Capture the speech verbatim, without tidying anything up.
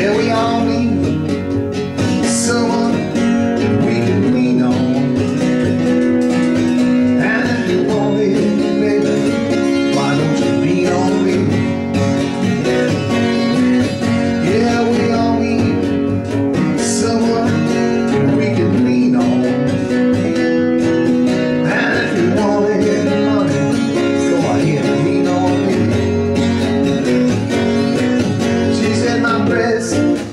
Yeah, we all need someone we can lean on. And if you want it, baby, why don't you lean on me? Yeah, we all need someone we can lean on. And if you want to get money, go ahead and lean on me. She said my breast